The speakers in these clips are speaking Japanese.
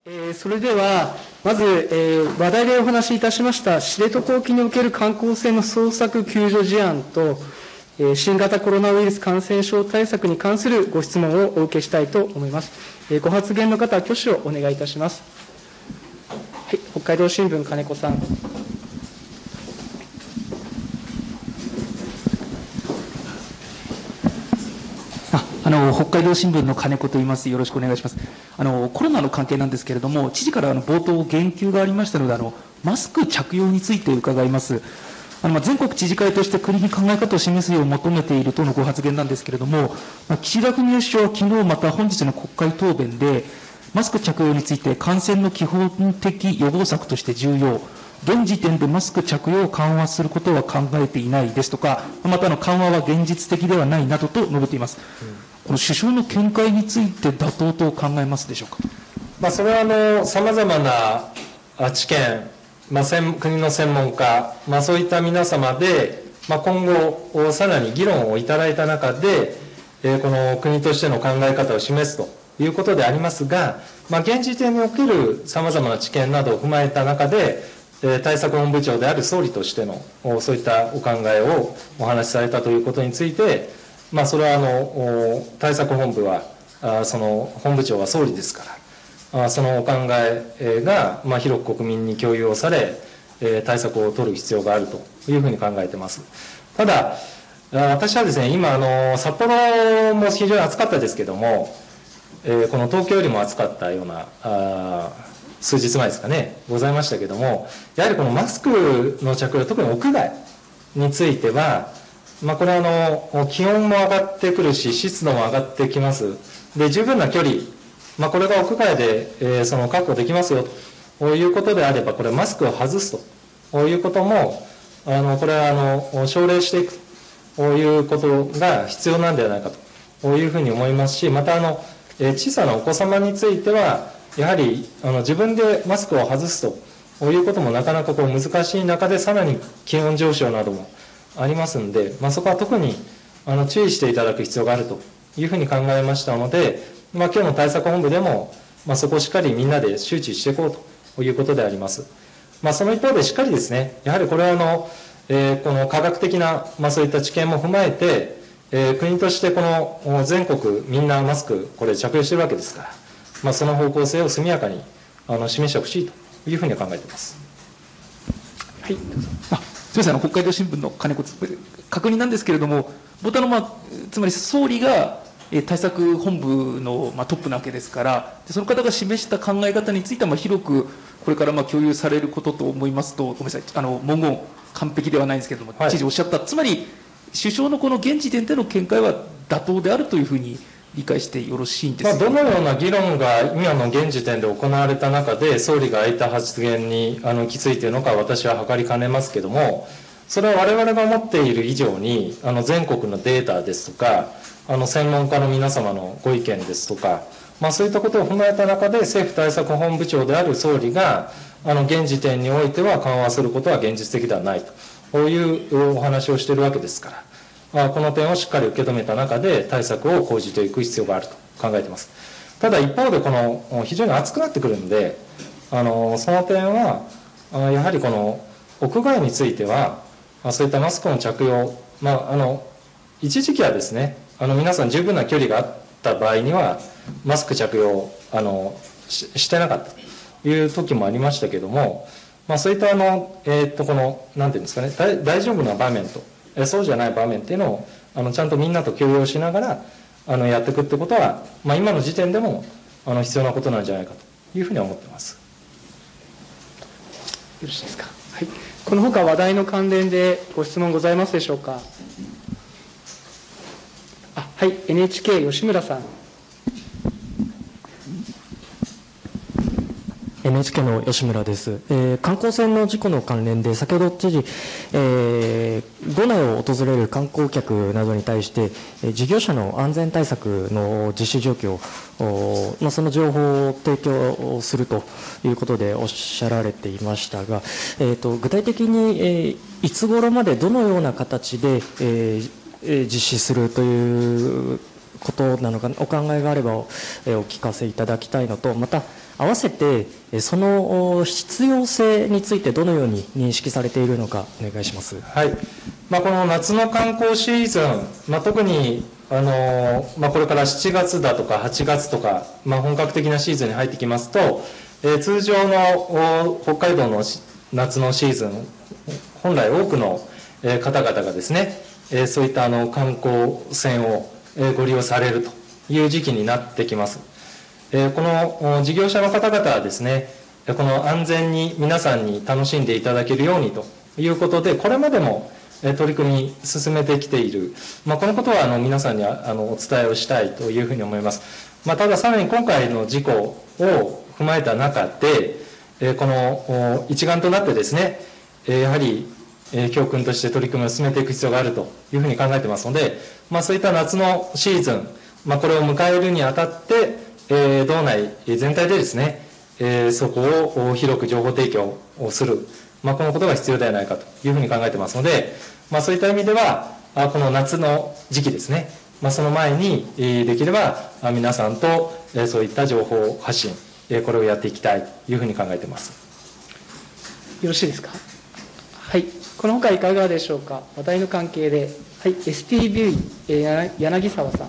それでは、まず、話題でお話しいたしました知床沖における観光船の捜索救助事案と、新型コロナウイルス感染症対策に関するご質問をお受けしたいと思います。ご発言の方は挙手をお願いいたします。はい、北海道新聞、金子さん。 北海道新聞の金子と言います。よろしくお願いします。コロナの関係なんですけれども、知事から冒頭言及がありましたので、マスク着用について伺います。全国知事会として国に考え方を示すよう求めているとのご発言なんですけれども、岸田文雄首相は昨日また本日の国会答弁で、マスク着用について感染の基本的予防策として重要、現時点でマスク着用を緩和することは考えていないですとか、また緩和は現実的ではないなどと述べています。この首相の見解について妥当と考えますでしょうか。 それはさまざまな知見、国の専門家、そういった皆様で、今後さらに議論をいただいた中で、この国としての考え方を示すということでありますが、現時点におけるさまざまな知見などを踏まえた中で、対策本部長である総理としてのそういったお考えをお話しされたということについて、それは対策本部はその本部長は総理ですからそのお考えが広く国民に共有をされ対策を取る必要があるというふうに考えています。ただ私はですね、今札幌も非常に暑かったですけども、この東京よりも暑かったような数日前ですかねございましたけども、やはりこのマスクの着用、特に屋外についてはこれは気温も上がってくるし湿度も上がってきます。で十分な距離、これが屋外で、確保できますよということであれば、これマスクを外すということもこれは奨励していくということが必要なんではないかというふうに思いますし、また小さなお子様についてはやはり自分でマスクを外すということもなかなか難しい中で、さらに気温上昇などもありますので、そこは特に注意していただく必要があるというふうに考えましたので、今日の対策本部でも、そこをしっかりみんなで周知していこうということであります。その一方でしっかりですね、やはりこれはこの科学的な、そういった知見も踏まえて、国としてこの全国みんなマスクこれ着用しているわけですから、その方向性を速やかに示してほしいというふうに考えています。 はい、どうぞ。すみません、北海道新聞の金子確認なんですけれども、つまり総理が対策本部のトップなわけですから、その方が示した考え方については広くこれから共有されることと思いますと、ごめんなさい、文言、完璧ではないんですけれども、知事おっしゃった、つまり首相のこの現時点での見解は妥当であるというふうに理解してよろしいんですか。 どのような議論が今の現時点で行われた中で、総理がああいった発言に行き着いているのか、私は計りかねますけれども、それは我々が持っている以上に、全国のデータですとか、専門家の皆様のご意見ですとか、そういったことを踏まえた中で、政府対策本部長である総理が、現時点においては緩和することは現実的ではないというお話をしているわけですから、この点をしっかり受け止めた中で対策を講じていく必要があると考えています。ただ一方で非常に暑くなってくるので、その点はやはりこの屋外についてはそういったマスクの着用、一時期はですね、皆さん十分な距離があった場合にはマスク着用をしてなかったという時もありましたけれども、そういったこのなんていうんですかね、大丈夫な場面とそうじゃない場面っていうのをちゃんとみんなと共有しながらやっていくってことは、今の時点でも必要なことなんじゃないかというふうに思っています。 よろしいですか。はい、このほか話題の関連でご質問ございますでしょうか。はい、NHK 吉村さん。 NHK の吉村です。観光船の事故の関連で、先ほど知事、道内を訪れる観光客などに対して、事業者の安全対策の実施状況、その情報を提供するということでおっしゃられていましたが、具体的に、いつ頃までどのような形で、実施するということなのか、お考えがあればお聞かせいただきたいのと、また合わせてその必要性についてどのように認識されているのかお願いします。 はい、この夏の観光シーズン、特にこれから7月だとか8月とか、本格的なシーズンに入ってきますと、通常の北海道の夏のシーズン、本来多くの方々がですね、そういった観光船をご利用されるという時期になってきます。この事業者の方々はですね、この安全に皆さんに楽しんでいただけるようにということで、これまでも取り組み進めてきている、このことは皆さんにお伝えをしたいというふうに思います。たださらに今回の事故を踏まえた中で、この一丸となってですね、やはり教訓として取り組みを進めていく必要があるというふうに考えてますので、そういった夏のシーズン、これを迎えるにあたって、道内全体でですね、そこを広く情報提供をする、このことが必要ではないかというふうに考えてますので、そういった意味では、この夏の時期ですね、その前にできれば皆さんとそういった情報発信、これをやっていきたいというふうに考えています。 よろしいですか。はい、このほかいかがでしょうか。話題の関係で、はい、STV、柳沢さん。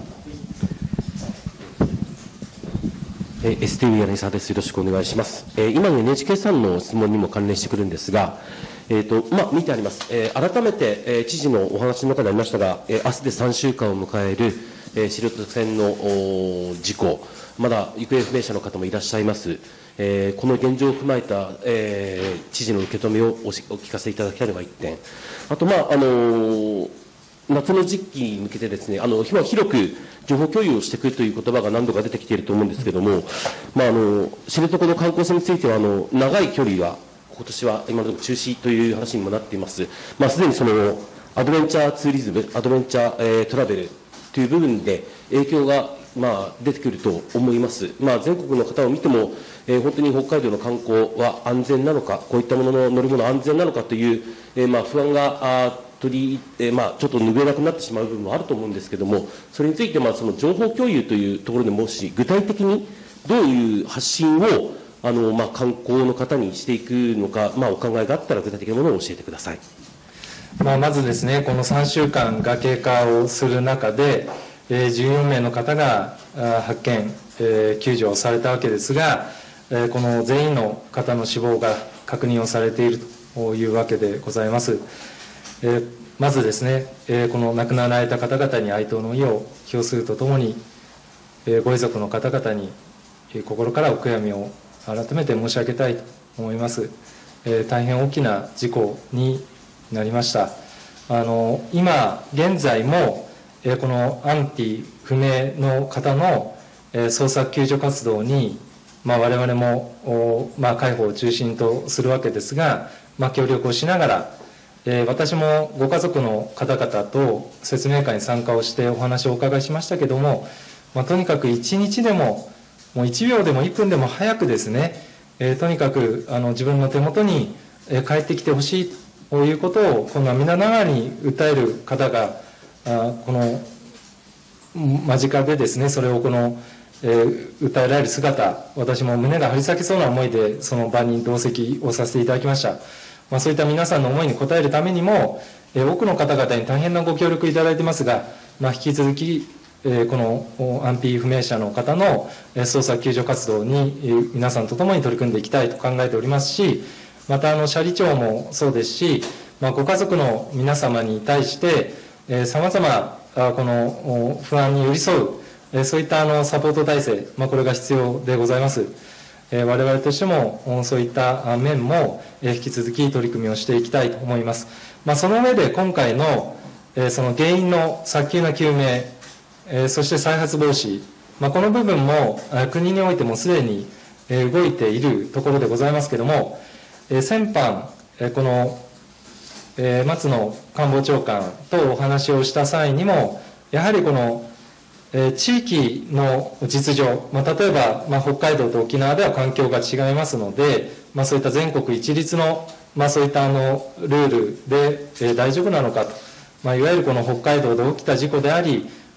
STV 柳沢です。よろしくお願いします。今の NHK さんの質問にも関連してくるんですが、見てあります。改めて、知事のお話の中でありましたが、明日で3週間を迎える、知床線の事故、まだ行方不明者の方もいらっしゃいます。この現状を踏まえた、知事の受け止めをお聞かせいただきたいのが1点。あと、夏の時期に向けてですね、広く情報共有をしていくという言葉が何度か出てきていると思うんですけれども、知床の観光船については、長い距離は、今年は今のところ中止という話にもなっています。すでにそのアドベンチャーツーリズム、アドベンチャー、トラベルという部分で影響が出てくると思います。全国の方を見ても、本当に北海道の観光は安全なのか、こういったものの乗り物安全なのかという、不安がちょっと拭えなくなってしまう部分もあると思うんですけれども、それについてその情報共有というところでもし具体的にどういう発信を観光の方にしていくのか、お考えがあったら具体的なものを教えてください。 まずですね、この3週間が経過をする中で、14名の方が発見、救助をされたわけですが、この全員の方の死亡が確認をされているというわけでございます。まずですね、この亡くなられた方々に哀悼の意を表するとともに、ご遺族の方々に心からお悔やみを改めて申し上げたいと思います。大変大きな事故になりました。今現在もこの安否不明の方の捜索救助活動に我々も海保を中心とするわけですが、協力をしながら、私もご家族の方々と説明会に参加をしてお話をお伺いしましたけども、とにかく1日でももう1秒でも1分でも早くですね、とにかく自分の手元に帰ってきてほしいということを、この涙ながらに訴える方がこの間近でですね、それを訴えられる姿、私も胸が張り裂けそうな思いでその場に同席をさせていただきました。そういった皆さんの思いに応えるためにも、多くの方々に大変なご協力いただいてますが、引き続きこの安否不明者の方の捜索救助活動に皆さんと共に取り組んでいきたいと考えておりますし、また斜里町もそうですし、ご家族の皆様に対してさまざまこの不安に寄り添う、そういったサポート体制、これが必要でございます。我々としてもそういった面も引き続き取り組みをしていきたいと思います。その上で今回のその原因の早急な究明、そして再発防止、この部分も国においてもすでに動いているところでございますけれども、先般この松野官房長官とお話をした際にも、やはりこの地域の実情、例えば北海道と沖縄では環境が違いますので、そういった全国一律のそういったルールで大丈夫なのかと、いわゆるこの北海道で起きた事故であり、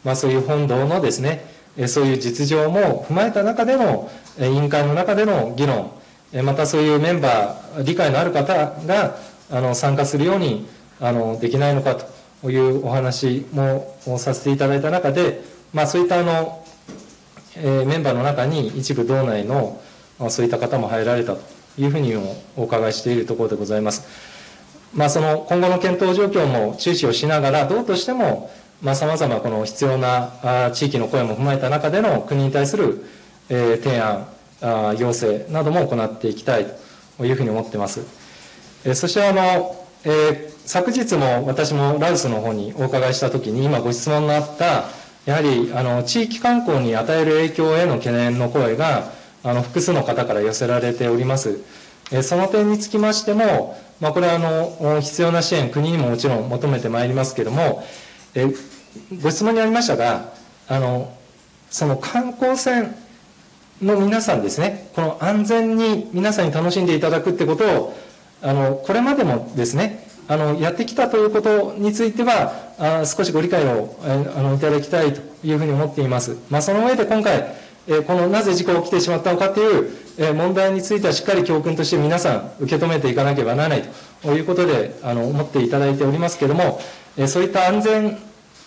そういう本堂のですね、そういう実情も踏まえた中での、委員会の中での議論、またそういうメンバー、理解のある方が参加するようにできないのかというお話もさせていただいた中で、そういったメンバーの中に一部道内のそういった方も入られたというふうにお伺いしているところでございます。その今後の検討状況も注視をしながら、どうとしてもさまざまこの必要な地域の声も踏まえた中での国に対する提案、要請なども行っていきたいというふうに思っています。そして昨日も私もラウスの方にお伺いしたときに、今ご質問のあった、やはり地域観光に与える影響への懸念の声が複数の方から寄せられております。その点につきましても、これは必要な支援、国にももちろん求めてまいりますけれども、ご質問にありましたが、その観光船の皆さんですね、この安全に皆さんに楽しんでいただくってことを、これまでもですね、やってきたということについては、少しご理解をいただきたいというふうに思っています。その上で今回、このなぜ事故が起きてしまったのかという問題についてはしっかり教訓として皆さん受け止めていかなければならないということで思っていただいておりますけれども、そういった安全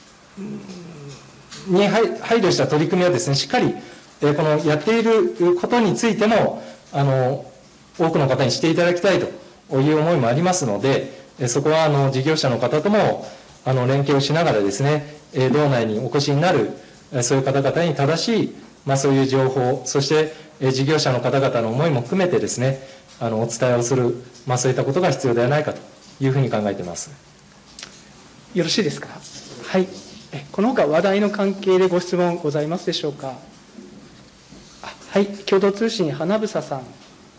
に配慮した取り組みはですね、しっかりこのやっていることについても多くの方にしていただきたいという思いもありますので、そこは事業者の方とも連携をしながらですね、道内にお越しになるそういう方々に正しいそういう情報、そして事業者の方々の思いも含めてですね、お伝えをする、そういったことが必要ではないかというふうに考えています。 よろしいですか。はい。この他話題の関係でご質問ございますでしょうか。はい。共同通信、花房さん。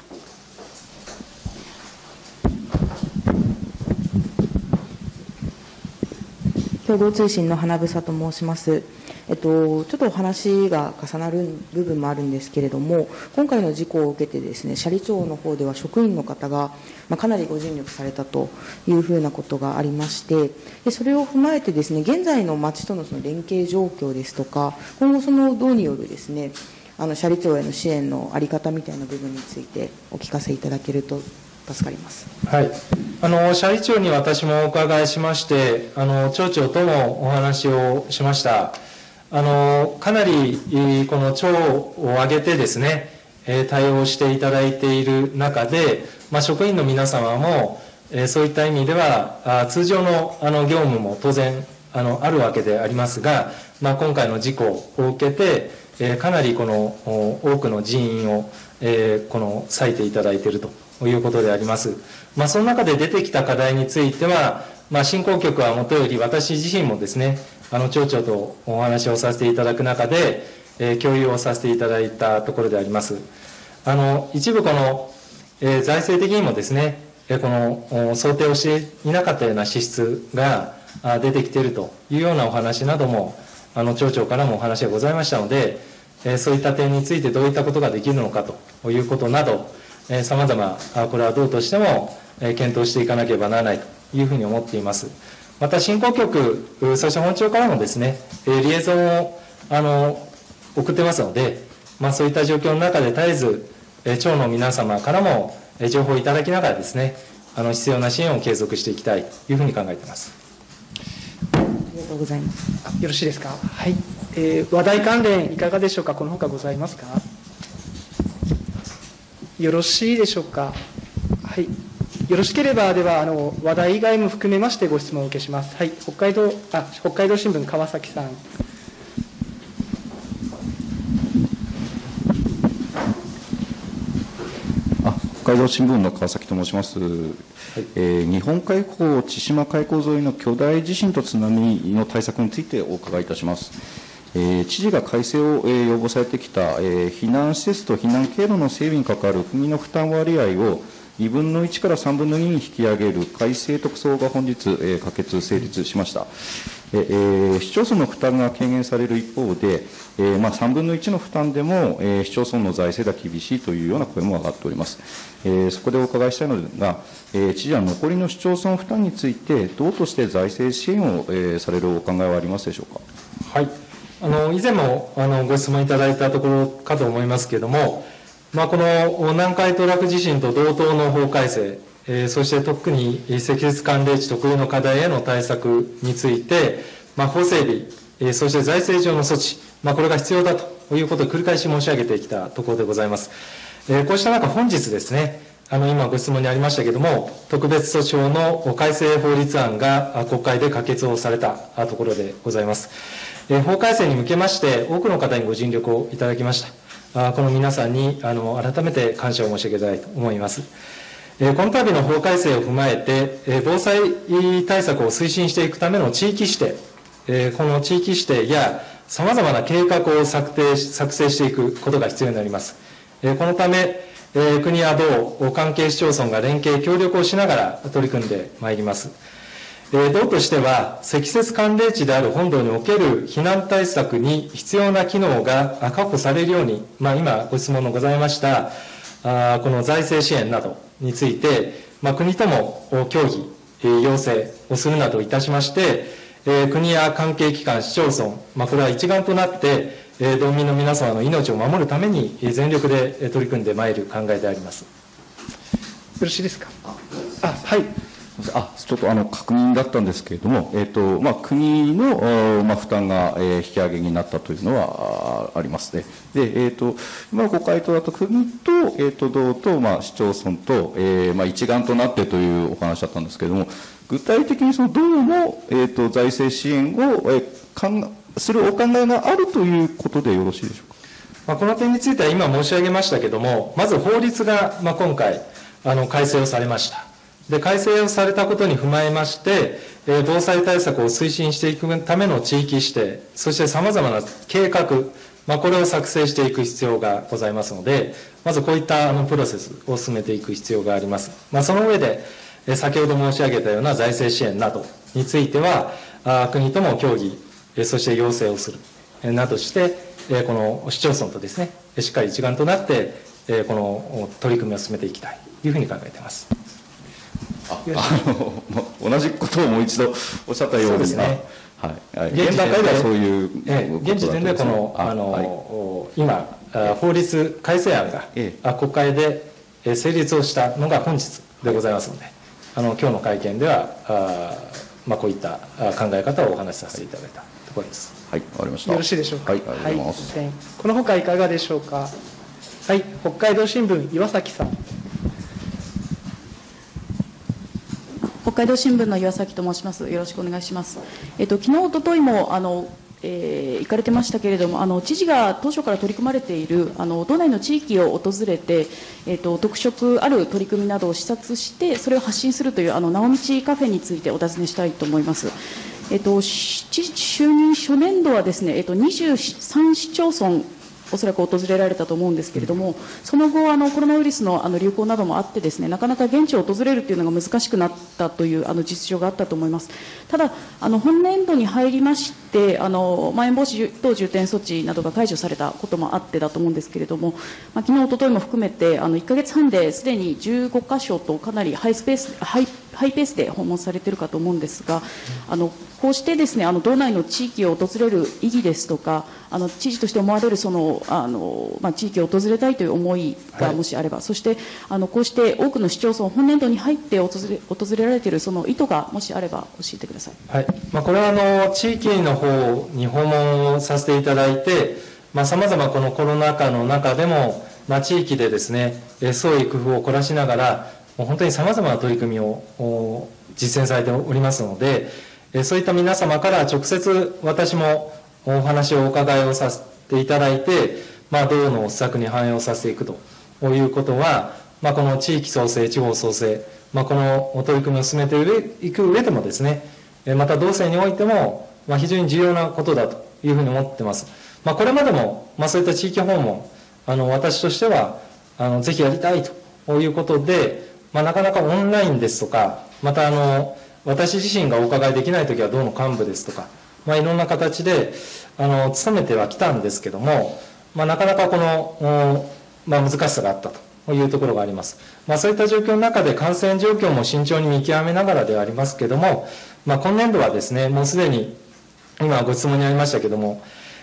共同通信の花房と申します。ちょっとお話が重なる部分もあるんですけれども、今回の事故を受けてですね、斜里町の方では職員の方が、かなりご尽力されたというふうなことがありまして、でそれを踏まえてですね、現在の町とのその連携状況ですとか、今後その道によるですね、斜里町への支援の在り方みたいな部分についてお聞かせいただけると助かります。 はい、斜里町に私もお伺いしまして、町長ともお話をしました。かなりこの町を挙げてですね、対応していただいている中で、職員の皆様も、そういった意味では通常の業務も当然あるわけでありますが、今回の事故を受けて、かなりこの多くの人員をこの割いていただいているということであります。その中で出てきた課題については、振興局はもとより私自身もですね、町長とお話をさせていただく中で、共有をさせていただいたところであります。一部この、財政的にもですね、この想定をしていなかったような支出が出てきているというようなお話なども、町長からもお話がございましたので、そういった点についてどういったことができるのかということなど、さまざま、これはどうとしても検討していかなければならないというふうに思っています。また、振興局、そして本庁からもですね、リエゾンを送ってますので、そういった状況の中で絶えず、町の皆様からも情報をいただきながらですね、必要な支援を継続していきたいというふうに考えています。 ありがとうございます。 よろしいですか。はい。話題関連いかがでしょうか。この他ございますか。よろしいでしょうか。はい。よろしければ、では話題以外も含めましてご質問をお受けします。はい。北海道新聞、川崎さん。 北海道新聞の川崎と申します。日本海溝、千島海溝沿いの巨大地震と津波の対策についてお伺いいたします。知事が改正を要望されてきた避難施設と避難経路の整備に関わる国の負担割合を2分の1から3分の2に引き上げる改正特措が本日可決成立しました。市町村の負担が軽減される一方で、3分の1の負担でも市町村の財政が厳しいというような声も上がっております。そこでお伺いしたいのですが、知事は残りの市町村負担について、どうとして財政支援をされるお考えはありますでしょうか。 はい。 以前もご質問いただいたところかと思いますけれども、この南海トラフ地震と同等の法改正、そして特に積雪寒冷地特有の課題への対策について、法整備、そして財政上の措置、これが必要だということを繰り返し申し上げてきたところでございます。こうした中、本日ですね、今ご質問にありましたけれども、特別措置法の改正法律案が国会で可決をされたところでございます。法改正に向けまして、多くの方にご尽力をいただきました。この皆さんに改めて感謝を申し上げたいと思います。この度の法改正を踏まえて、防災対策を推進していくための地域指定、この地域指定やさまざまな計画を作成していくことが必要になります。このため、国や道、関係市町村が連携、協力をしながら取り組んでまいります。道としては、積雪寒冷地である本道における避難対策に必要な機能が確保されるように、今ご質問のございました、この財政支援などについて、国とも協議、要請をするなどいたしまして、国や関係機関、市町村、これは一丸となって、道民の皆様の命を守るために全力で取り組んでまいる考えであります。よろしいですか。はい。 ちょっと確認だったんですけれども、国の、負担が、引き上げになったというのはありますね。で、今のご回答だと国と、道と、市町村と、一丸となってというお話だったんですけれども、具体的にその道の、財政支援を、するお考えがあるということでよろしいでしょうか。 この点については今申し上げましたけれども、まず法律が、今回改正をされました。で、改正をされたことに踏まえまして、防災対策を推進していくための地域指定、そしてさまざまな計画、これを作成していく必要がございますので、まずこういったプロセスを進めていく必要があります。その上で、先ほど申し上げたような財政支援などについては、国とも協議、そして要請をするなどして、この市町村とですね、しっかり一丸となって、この取り組みを進めていきたいというふうに考えています。 同じことをもう一度おっしゃったようですね。現段階ではそういう、 現時点でこの、今、法律改正案が国会で成立をしたのが本日でございますので、今日の会見では、こういった考え方をお話しさせていただいたところです。 はい、わかりました。 よろしいでしょうか。 はい、ありがとうございます。 このほかいかがでしょうか。はい、北海道新聞、岩崎さん。 北海道新聞の岩崎と申します。よろしくお願いします。昨日、おとといも行かれてましたけれども、知事が当初から取り組まれている道内の地域を訪れて、特色ある取り組みなどを視察して、それを発信するという直道カフェについてお尋ねしたいと思います。知事就任初年度はですね、23市町村、おそらく訪れられたと思うんですけれども、その後、コロナウイルスの流行などもあってですね、なかなか現地を訪れるというのが難しくなったという実情があったと思います。ただ、本年度に入りまして、まん延防止等重点措置などが解除されたこともあってだと思うんですけれども、昨日、おとといも含めて、1ヶ月半ですでに15カ所とかなりハイペースで訪問されているかと思うんですが、こうしてですね、道内の地域を訪れる意義ですとか、知事として思われるその地域を訪れたいという思いがもしあれば、そしてこうして多くの市町村、本年度に入って訪れられているその意図がもしあれば教えてください。 はい、これは地域の方に訪問をさせていただいて、さまざまこのコロナ禍の中でも、地域でですね、創意工夫を凝らしながら、もう本当にさまざまな取り組みを実践されておりますので、そういった皆様から直接私もお話をお伺いをさせていただいて、道の施策に反映をさせていくということは、この地域創生、地方創生、この取り組みを進めていく上でもですね、また道政においても、非常に重要なことだというふうに思っています。これまでも、そういった地域訪問、私としては、ぜひやりたいということで、なかなかオンラインですとか、また私自身がお伺いできないときは道の幹部ですとか、いろんな形で努めてはきたんですけども、なかなかこの、難しさがあったというところがあります。そういった状況の中で感染状況も慎重に見極めながらではありますけども、今年度はですね、もうすでに今ご質問にありましたけども、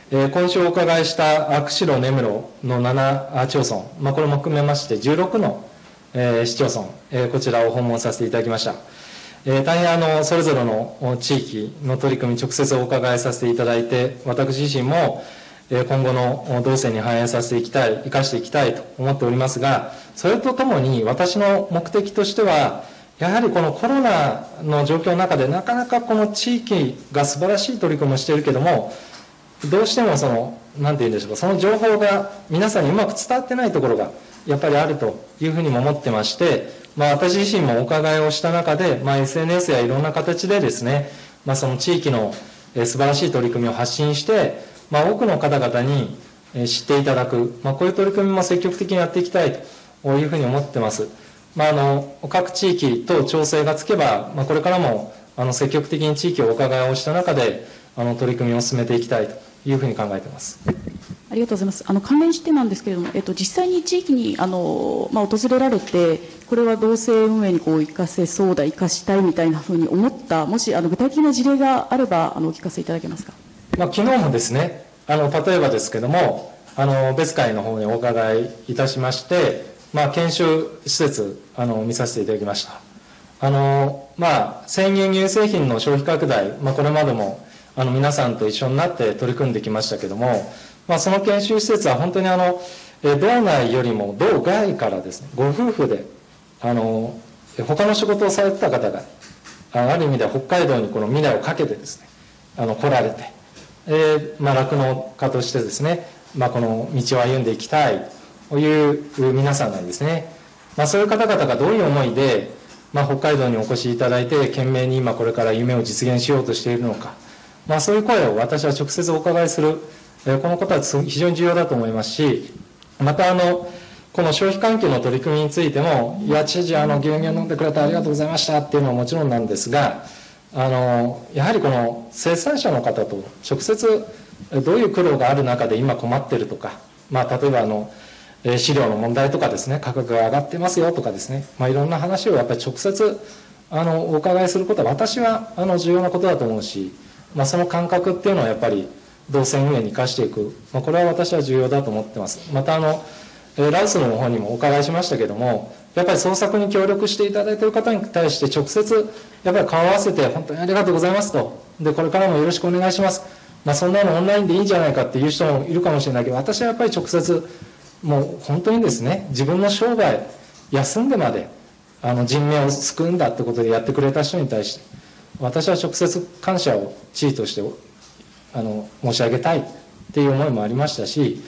今週お伺いした釧路、根室の7町村、これも含めまして16の、市町村、こちらを訪問させていただきました。大変それぞれの地域の取り組み、直接お伺いさせていただいて、私自身も今後の動線に反映させていきたい、生かしていきたいと思っておりますが、それとともに私の目的としては、やはりこのコロナの状況の中で、なかなかこの地域が素晴らしい取り組みをしているけども、どうしてもなんて言うんでしょうか、その情報が皆さんにうまく伝わってないところがやっぱりあるというふうにも思ってまして、私自身もお伺いをした中で、SNS やいろんな形でですね、その地域の素晴らしい取り組みを発信して、多くの方々に知っていただく、こういう取り組みも積極的にやっていきたいというふうに思ってます。各地域と調整がつけば、これからも積極的に地域をお伺いをした中で取り組みを進めていきたいというふうに考えています。 ありがとうございます。関連してなんですけれども、実際に地域に訪れられて、これは同性運営に生かせそうだ、生かしたいみたいなふうに思った、もし具体的な事例があればお聞かせいただけますか。 昨日もですね、例えばですけども、別会の方にお伺いいたしまして、研修施設見させていただきました。生乳乳製品の消費拡大、これまでも皆さんと一緒になって取り組んできましたけども、その研修施設は本当に道内よりも道外からですね、ご夫婦で他の仕事をされてた方がある意味では北海道にこの未来をかけてですね来られて、酪農家としてですね、この道を歩んでいきたいという皆さんがですね、そういう方々がどういう思いで、北海道にお越しいただいて懸命に今これから夢を実現しようとしているのか、そういう声を私は直接お伺いする、このことは非常に重要だと思いますし、またこの消費喚起の取り組みについても、いや知事牛乳飲んでくれてありがとうございましたっていうのはもちろんなんですが、やはりこの生産者の方と直接どういう苦労がある中で今困っているとか、例えば飼料の問題とかですね、価格が上がってますよとかですね、いろんな話をやっぱり直接お伺いすることは私は重要なことだと思うし、その感覚っていうのはやっぱり動線運営に生かしていく、これは私は重要だと思ってます。またラウスの方にもお伺いしましたけども、やっぱり捜索に協力していただいている方に対して直接やっぱり顔を合わせて本当にありがとうございますと、でこれからもよろしくお願いします、そんなのオンラインでいいんじゃないかっていう人もいるかもしれないけど、私はやっぱり直接もう本当にですね、自分の生涯休んでまで人命を救うんだってことでやってくれた人に対して私は直接感謝を地位として申し上げたいっていう思いもありましたし、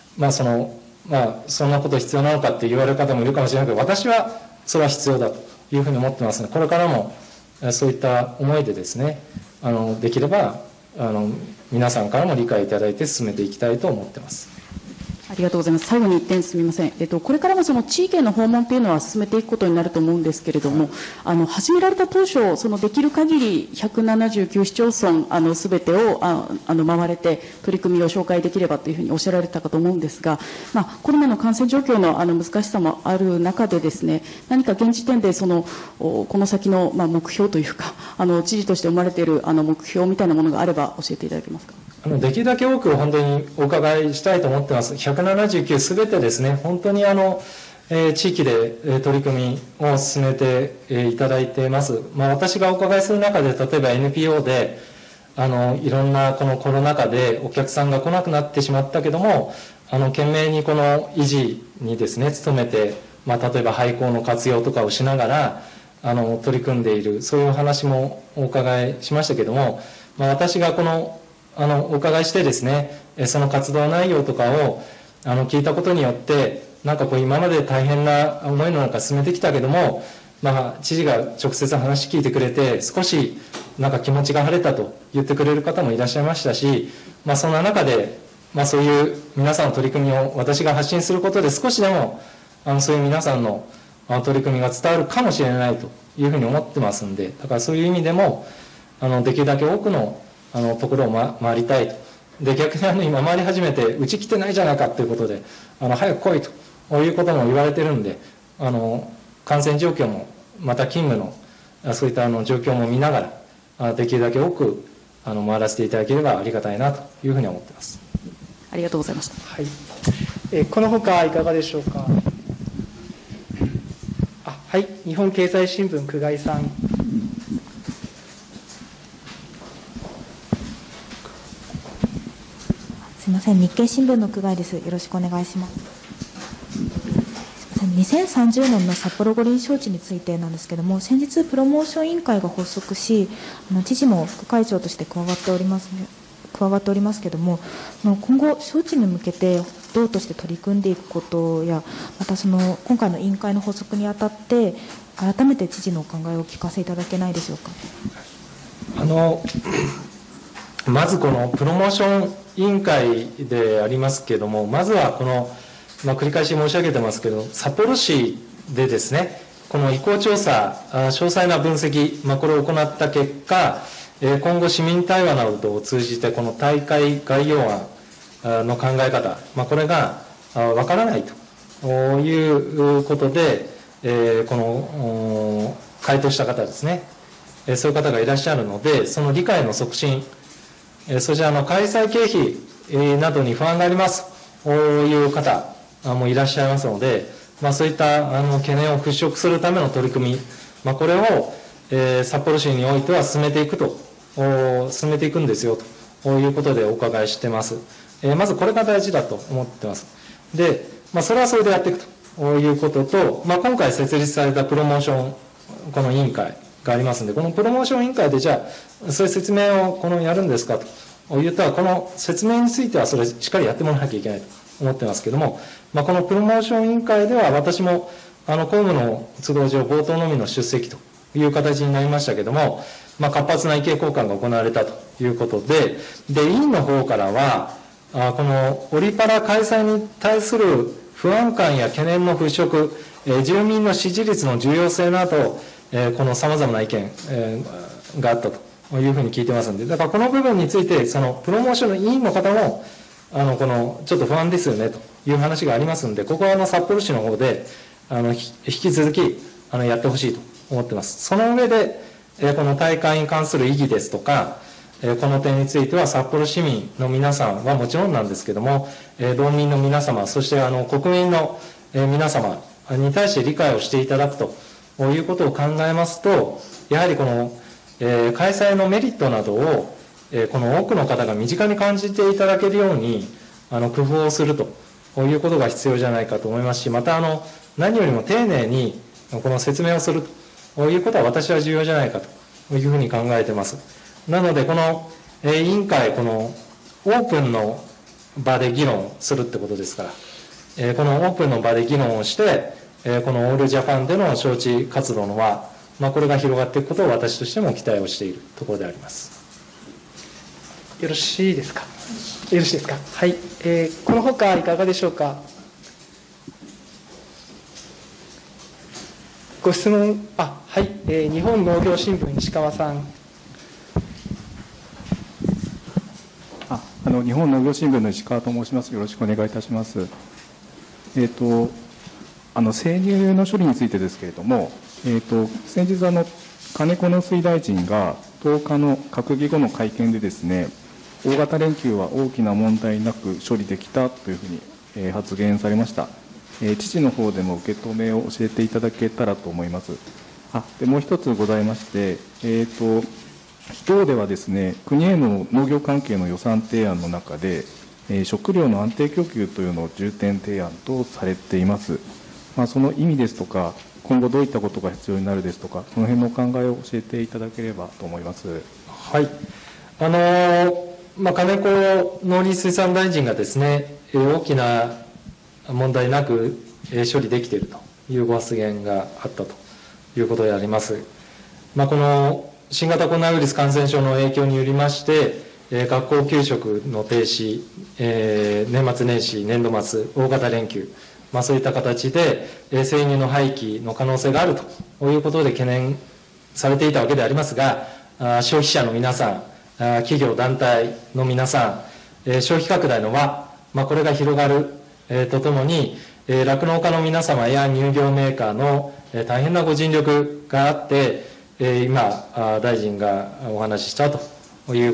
そんなこと必要なのかって言われる方もいるかもしれないけど、私はそれは必要だというふうに思ってますので、これからもそういった思いでですね、できれば皆さんからも理解いただいて進めていきたいと思ってます。 ありがとうございます。最後に1点すみません。これからもその地域への訪問というのは進めていくことになると思うんですけれども、始められた当初、できる限り179市町村すべてを回れて取り組みを紹介できればというふうにおっしゃられたかと思うんですが、コロナの感染状況の難しさもある中でですね、何か現時点でこの先の目標というか、知事として生まれている目標みたいなものがあれば教えていただけますか。 できるだけ多く本当にお伺いしたいと思ってます。179すべてですね、本当に地域で取り組みを進めていただいています。私がお伺いする中で、例えば NPO でいろんなこのコロナ禍でお客さんが来なくなってしまったけども、懸命にこの維持にですね努めて、例えば廃校の活用とかをしながら取り組んでいる、そういう話もお伺いしましたけども、私がお伺いしてですね、その活動内容とかを聞いたことによって、今まで大変な思いの中進めてきたけども、知事が直接話聞いてくれて少し気持ちが晴れたと言ってくれる方もいらっしゃいましたし、そんな中で、そういう皆さんの取り組みを私が発信することで少しでもそういう皆さんの取り組みが伝わるかもしれないというふうに思ってますんで、だからそういう意味でもできるだけ多くのところを回りたいと。で逆に今回り始めてうち来てないじゃないかということで早く来いということも言われてるんで、感染状況もまた勤務のそういった状況も見ながらできるだけ多く回らせていただければありがたいなというふうに思っています。 ありがとうございました。 はい。このほかいかがでしょうか。はい、日本経済新聞、久我井さん。 すみません、日経新聞の久我井です。よろしくお願いします。2030年の札幌五輪招致についてなんですけれども、先日プロモーション委員会が発足し、知事も副会長として加わっておりますけれども、今後招致に向けて党として取り組んでいくことや、また今回の委員会の発足にあたって改めて知事のお考えをお聞かせいただけないでしょうか。 まずこのプロモーション委員会でありますけれども、まずはこの、繰り返し申し上げてますけど、札幌市でですね、この意向調査、詳細な分析、これを行った結果、今後市民対話などを通じてこの大会概要案の考え方、これがわからないということで、この回答した方ですね、そういう方がいらっしゃるので、その理解の促進、そして開催経費などに不安がありますという方もいらっしゃいますので、そういった懸念を払拭するための取り組み、これを札幌市においては進めていくんですよということでお伺いしてます。まずこれが大事だと思ってます。で、それはそれでやっていくということと、今回設立されたプロモーション、この委員会がありますので、このプロモーション委員会でじゃあ、そういう説明をやるんですかと言ったら、この説明についてはそれしっかりやってもらわなきゃいけないと思ってますけども、このプロモーション委員会では私も公務の都合上冒頭のみの出席という形になりましたけども、活発な意見交換が行われたということで、委員の方からは、このオリパラ開催に対する不安感や懸念の払拭、住民の支持率の重要性など、このさまざまな意見があったというふうに聞いてますので、だからこの部分について、そのプロモーションの委員の方も、このちょっと不安ですよねという話がありますので、ここは札幌市の方で引き続きやってほしいと思ってます。その上で、この大会に関する意義ですとか、この点については札幌市民の皆さんはもちろんなんですけども、道民の皆様、そして国民の皆様に対して理解をしていただくということを考えますと、やはりこの開催のメリットなどをこの多くの方が身近に感じていただけるように工夫をするということが必要じゃないかと思いますし、また何よりも丁寧にこの説明をするということは私は重要じゃないかというふうに考えています。なのでこの委員会、このオープンの場で議論するってことですから、このオープンの場で議論をして、このオールジャパンでの招致活動の輪、これが広がっていくことを私としても期待をしているところであります。 よろしいですか。よろしいですか。はい。このほかいかがでしょうか。ご質問、はい。日本農業新聞、石川さん。 日本農業新聞の石川と申します。よろしくお願いいたします。生乳の処理についてですけれども、先日金子農水大臣が10日の閣議後の会見でですね、大型連休は大きな問題なく処理できたというふうに発言されました。知事の方でも受け止めを教えていただけたらと思います。でもう一つございまして、党ではですね、国への農業関係の予算提案の中で、食料の安定供給というのを重点提案とされています。その意味ですとか、今後どういったことが必要になるですとか、その辺のお考えを教えていただければと思います。 はい。金子農林水産大臣がですね、大きな問題なく処理できているというご発言があったということであります。この新型コロナウイルス感染症の影響によりまして、学校給食の停止、年末年始、年度末、大型連休、そういった形で生乳の廃棄の可能性があるということで懸念されていたわけでありますが、消費者の皆さん、企業団体の皆さん、消費拡大の輪、これが広がるとともに、酪農家の皆様や乳業メーカーの大変なご尽力があって、今大臣がお話ししたという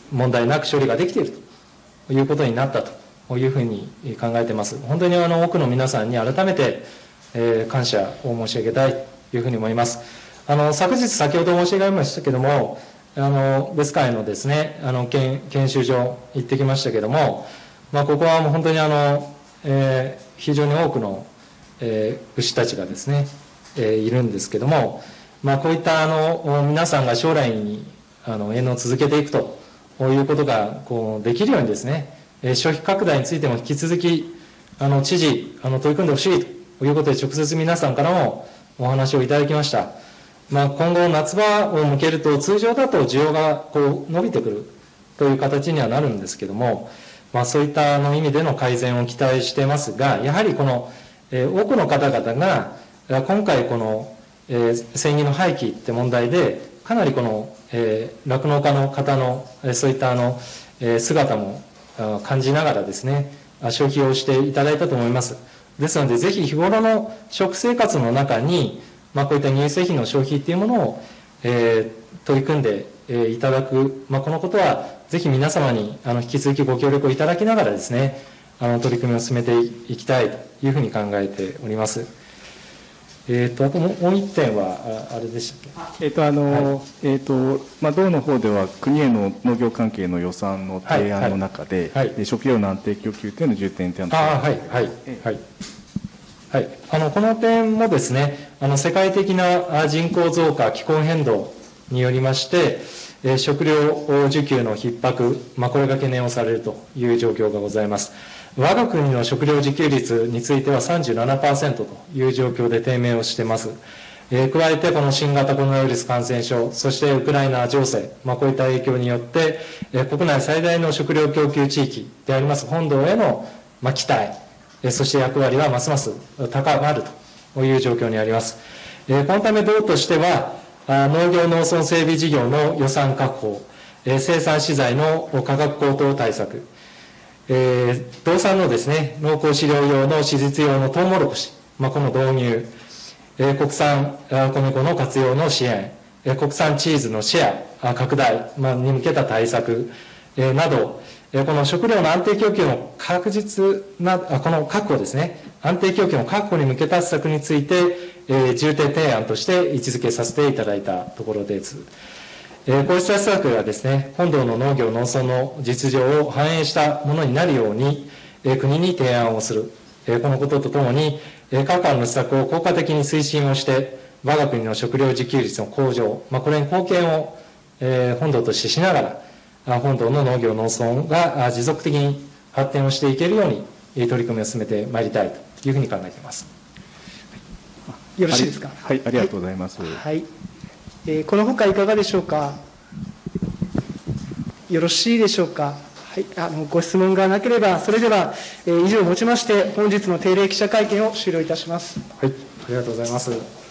問題なく処理ができているということになったというふうに考えています。本当に多くの皆さんに改めて、感謝を申し上げたいというふうに思います。昨日、先ほど申し上げましたけれども、別会のですね、研修所行ってきましたけれども、ここはもう本当に非常に多くの、牛たちがですね、いるんですけれども、こういった皆さんが将来に営農を続けていくということができるようにですね、消費拡大についても引き続き知事取り組んでほしいということで直接皆さんからもお話をいただきました。今後夏場を向けると通常だと需要が伸びてくるという形にはなるんですけども、そういった意味での改善を期待していますが、やはり多くの方々が今回生乳の廃棄って問題でかなり酪農家の方のそういった姿も感じながらですね、消費をしていただいたと思います。ですので、ぜひ日頃の食生活の中に、こういった乳製品の消費っていうものを、取り組んでいただく、このことはぜひ皆様に引き続きご協力をいただきながらですね、取り組みを進めていきたいというふうに考えております。あともう一点は、あれでしたっけ。 道の方では国への農業関係の予算の提案の中で、食料の安定供給というのを重点提案この点もですね、世界的な人口増加、気候変動によりまして、食料需給の逼迫、これが懸念をされるという状況がございます。我が国の食料自給率については 37% という状況で低迷をしています。加えてこの新型コロナウイルス感染症、そしてウクライナ情勢、こういった影響によって、国内最大の食料供給地域であります本土への期待、そして役割はますます高まるという状況にあります。このため道としては、農業農村整備事業の予算確保、生産資材の価格高騰対策、道産のですね、農耕飼料用の施実用のトウモロコシ、この導入、国産米粉の活用の支援、国産チーズのシェア拡大に向けた対策など、この食料の安定供給の確実な、この確保ですね、安定供給の確保に向けた施策について、重点提案として位置づけさせていただいたところです。こうした施策がですね、本土の農業農村の実情を反映したものになるように、国に提案をする。このこととともに、各般の施策を効果的に推進をして、我が国の食料自給率の向上、これに貢献を、本土としてしながら、本土の農業農村が持続的に発展をしていけるように取り組みを進めてまいりたいというふうに考えています。 よろしいですか。 はい、ありがとうございます。 はい。このほかいかがでしょうか。よろしいでしょうか。はい、ご質問がなければ、それでは、以上をもちまして、本日の定例記者会見を終了いたします。 はい、ありがとうございます。